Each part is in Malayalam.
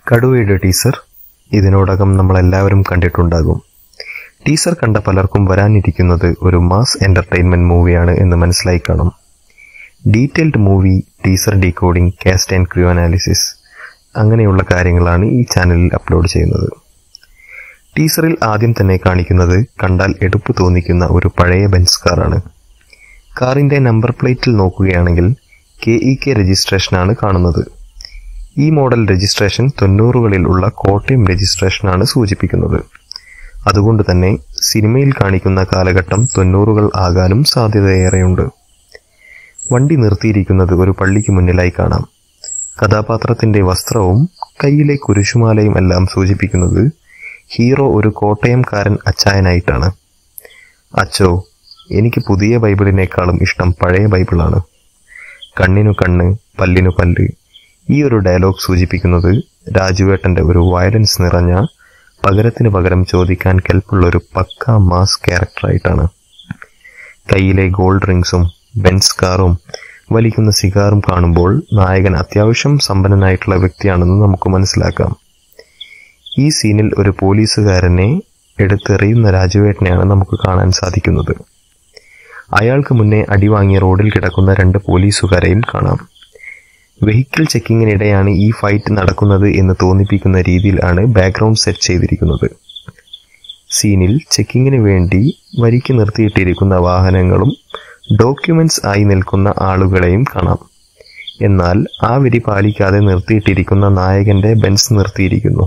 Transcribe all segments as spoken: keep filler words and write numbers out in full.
കടുവയുടെ ടീസർ ഇതിനോടകം നമ്മളെല്ലാവരും കണ്ടിട്ടുണ്ടാകും. ടീസർ കണ്ട പലർക്കും വരാനിരിക്കുന്നത് ഒരു മാസ് എന്റർടൈൻമെന്റ് മൂവിയാണ് എന്ന് മനസ്സിലായി കാണും. Detailed movie, teaser decoding, cast and crew analysis അങ്ങനെയുള്ള കാര്യങ്ങളാണ് ഈ ചാനലിൽ അപ്ലോഡ് ചെയ്യുന്നത്. ടീസറിൽ ആദ്യം തന്നെ കാണിക്കുന്നത് കണ്ടാൽ എടുപ്പ് തോന്നിക്കുന്ന ഒരു പഴയ ബെൻസ് കാറാണ്. കാറിന്റെ നമ്പർ പ്ലേറ്റിൽ നോക്കുകയാണെങ്കിൽ കെ ഇ കെ രജിസ്ട്രേഷനാണ് കാണുന്നത്. ഈ മോഡൽ രജിസ്ട്രേഷൻ തൊണ്ണൂറുകളിൽ ഉള്ള കോട്ടയം രജിസ്ട്രേഷനാണ് സൂചിപ്പിക്കുന്നത്. അതുകൊണ്ട് തന്നെ സിനിമയിൽ കാണിക്കുന്ന കാലഘട്ടം തൊണ്ണൂറുകൾ ആകാനും സാധ്യതയേറെയുണ്ട്. വണ്ടി നിർത്തിയിരിക്കുന്നത് ഒരു പള്ളിക്ക് മുന്നിലായി കാണാം. കഥാപാത്രത്തിന്റെ വസ്ത്രവും കയ്യിലെ കുരിശുമാലയും എല്ലാം സൂചിപ്പിക്കുന്നത് ഹീറോ ഒരു കോട്ടയംകാരൻ അച്ചായനായിട്ടാണ്. അച്ചോ, എനിക്ക് പുതിയ ബൈബിളിനേക്കാളും ഇഷ്ടം പഴയ ബൈബിളാണ്. കണ്ണിനു കണ്ണ്, പല്ലിനു പല്ല് ഈ ഒരു ഡയലോഗ് സൂചിപ്പിക്കുന്നത് രാജുവേട്ടന്റെ ഒരു വയലൻസ് നിറഞ്ഞ, പകരത്തിന് പകരം ചോദിക്കാൻ കെൽപ്പുള്ള ഒരു പക്ക മാസ് ക്യാരക്ടറായിട്ടാണ്. കയ്യിലെ ഗോൾഡ് റിങ്സും ബെൻസ് കാറും വലിക്കുന്ന സിഗാറും കാണുമ്പോൾ നായകൻ അത്യാവശ്യം സമ്പന്നനായിട്ടുള്ള വ്യക്തിയാണെന്ന് നമുക്ക് മനസ്സിലാക്കാം. ഈ സീനിൽ ഒരു പോലീസുകാരനെ എടുത്തെറിയുന്ന രാജുവേട്ടനെയാണ് നമുക്ക് കാണാൻ സാധിക്കുന്നത്. അയാൾക്ക് മുന്നേ അടിവാങ്ങിയ റോഡിൽ കിടക്കുന്ന രണ്ട് പോലീസുകാരെയും കാണാം. വെഹിക്കിൾ ചെക്കിങ്ങിനിടെയാണ് ഈ ഫൈറ്റ് നടക്കുന്നത് എന്ന് തോന്നിപ്പിക്കുന്ന രീതിയിലാണ് ബാക്ക്ഗ്രൗണ്ട് സെറ്റ് ചെയ്തിരിക്കുന്നത്. സീനിൽ ചെക്കിങ്ങിന് വേണ്ടി വരിക്ക് നിർത്തിയിട്ടിരിക്കുന്ന വാഹനങ്ങളും ഡോക്യുമെന്റ്സ് ആയി നിൽക്കുന്ന ആളുകളെയും കാണാം. എന്നാൽ ആ വരി പാലിക്കാതെ നിർത്തിയിട്ടിരിക്കുന്ന നായകന്റെ ബെൻസ് നിർത്തിയിരിക്കുന്നു.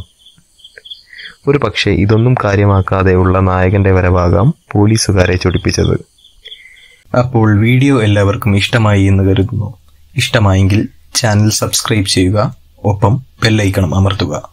ഒരു പക്ഷേ ഇതൊന്നും കാര്യമാക്കാതെയുള്ള നായകന്റെ വരവാകാം പോലീസുകാരെ ചൊടിപ്പിച്ചത്. അപ്പോൾ വീഡിയോ എല്ലാവർക്കും ഇഷ്ടമായി എന്ന് കരുതുന്നു. ഇഷ്ടമായെങ്കിൽ ചാനൽ സബ്സ്ക്രൈബ് ചെയ്യുക, ഒപ്പം ബെല്ലൈക്കൺ അമർത്തുക.